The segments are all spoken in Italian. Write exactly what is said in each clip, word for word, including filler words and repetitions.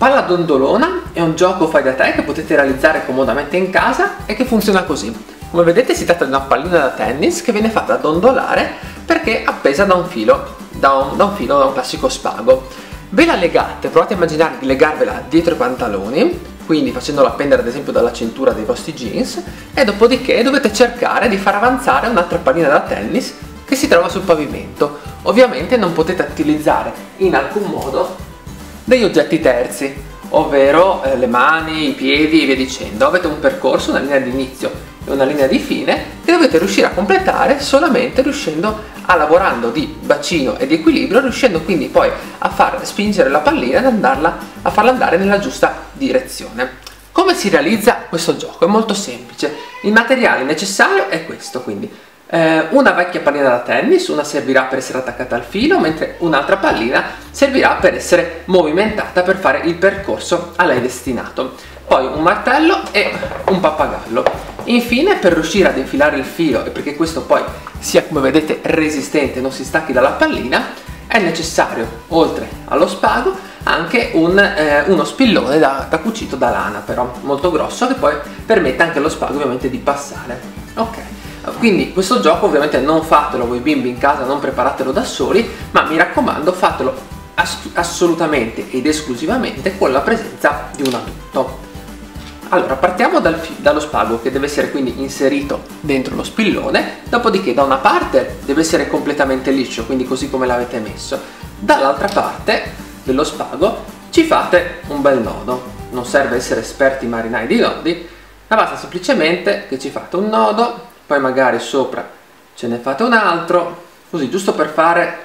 Palla dondolona è un gioco fai da te che potete realizzare comodamente in casa e che funziona così. Come vedete si tratta di una pallina da tennis che viene fatta dondolare perché appesa da un filo, da un, da un filo, da un classico spago. Ve la legate, provate a immaginare di legarvela dietro i pantaloni, quindi facendola appendere ad esempio dalla cintura dei vostri jeans, e dopodiché dovete cercare di far avanzare un'altra pallina da tennis che si trova sul pavimento. Ovviamente non potete utilizzare in alcun modo degli oggetti terzi, ovvero eh, le mani, i piedi e via dicendo. Avete un percorso, una linea di inizio e una linea di fine che dovete riuscire a completare solamente riuscendo a lavorando di bacino e di equilibrio, riuscendo quindi poi a far spingere la pallina ed andarla a farla andare nella giusta direzione. Come si realizza questo gioco? È molto semplice. Il materiale necessario è questo, quindi eh, una vecchia pallina da tennis, una servirà per essere attaccata al filo, mentre un'altra pallina servirà per essere movimentata per fare il percorso a lei destinato. Poi un martello e un pappagallo. Infine, per riuscire ad infilare il filo e perché questo poi sia, come vedete, resistente e non si stacchi dalla pallina, è necessario, oltre allo spago, anche un, eh, uno spillone da, da cucito da lana, però molto grosso, che poi permette anche allo spago ovviamente di passare. Ok, quindi questo gioco ovviamente non fatelo voi bimbi in casa, non preparatelo da soli, ma mi raccomando fatelo ass assolutamente ed esclusivamente con la presenza di un adulto. Allora, partiamo dal dallo spago, che deve essere quindi inserito dentro lo spillone, dopodiché da una parte deve essere completamente liscio, quindi così come l'avete messo, dall'altra parte dello spago ci fate un bel nodo. Non serve essere esperti marinai di nodi, ma basta semplicemente che ci fate un nodo, poi magari sopra ce ne fate un altro, così giusto per fare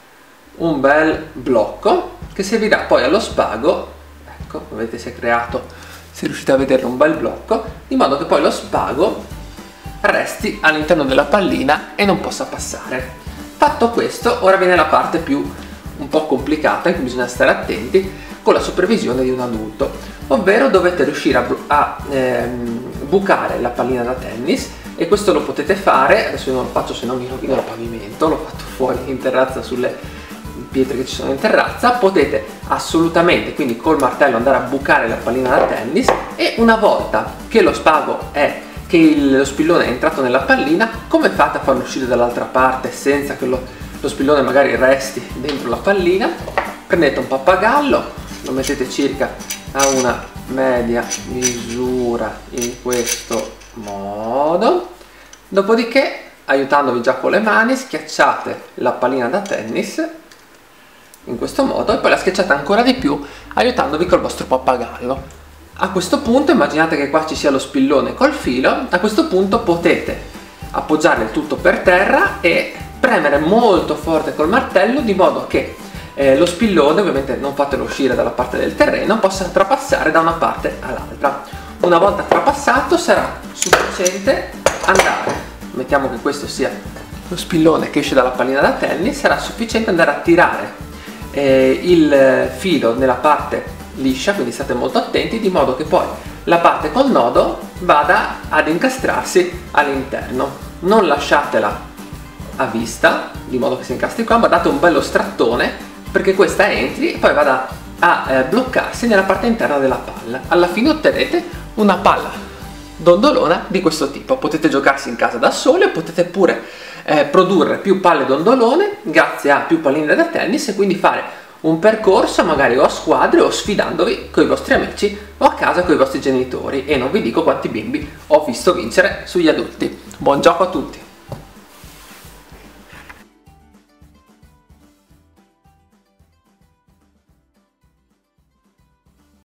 un bel blocco che servirà poi allo spago. Ecco, come vedete si è creato, se riuscite a vedere, un bel blocco, di modo che poi lo spago resti all'interno della pallina e non possa passare. Fatto questo, ora viene la parte più un po' complicata in cui bisogna stare attenti, con la supervisione di un adulto, ovvero dovete riuscire a, a ehm, bucare la pallina da tennis, e questo lo potete fare, adesso io non lo faccio se no mi rovino il pavimento, l'ho fatto fuori in terrazza sulle pietre che ci sono in terrazza. Potete assolutamente quindi col martello andare a bucare la pallina da tennis, e una volta che lo spago è che il, lo spillone è entrato nella pallina, come fate a farlo uscire dall'altra parte senza che lo, lo spillone magari resti dentro la pallina? Prendete un pappagallo, lo mettete circa a una media misura in questo modo, dopodiché aiutandovi già con le mani schiacciate la pallina da tennis in questo modo e poi la schiacciate ancora di più aiutandovi col vostro pappagallo. A questo punto immaginate che qua ci sia lo spillone col filo. A questo punto potete appoggiare il tutto per terra e premere molto forte col martello, di modo che eh, lo spillone, ovviamente non fatelo uscire dalla parte del terreno, possa trapassare da una parte all'altra. Una volta trapassato sarà sufficiente andare, mettiamo che questo sia lo spillone che esce dalla pallina da tennis, sarà sufficiente andare a tirare eh, il filo nella parte liscia, quindi state molto attenti, di modo che poi la parte col nodo vada ad incastrarsi all'interno. Non lasciatela a vista, di modo che si incastri qua, ma date un bello strattone perché questa entri e poi vada a eh, bloccarsi nella parte interna della palla. Alla fine otterrete una palla dondolona di questo tipo. Potete giocarsi in casa da soli o potete pure eh, produrre più palle dondolone grazie a più palline da tennis, e quindi fare un percorso magari o a squadre o sfidandovi con i vostri amici o a casa con i vostri genitori, e non vi dico quanti bimbi ho visto vincere sugli adulti. Buon gioco a tutti!